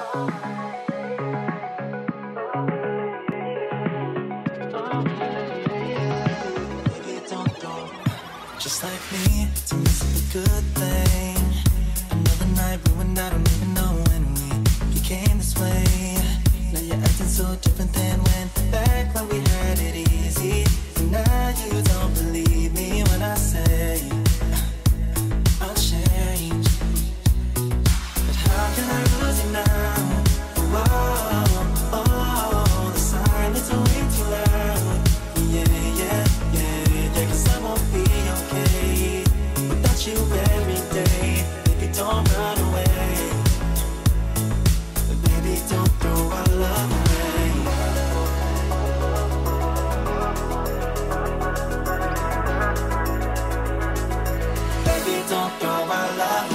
Just like me, to miss the good thing. Another night ruined, I don't even know when we became this way. Now you're acting so different than when back when we had it easy. And now you don't believe me when I say I'll change. But how can I lose you now? Oh, the silence are way too loud. Yeah, 'cause I won't be okay without you every day. Baby, don't run away. Baby, don't throw our love away. Baby, don't throw our love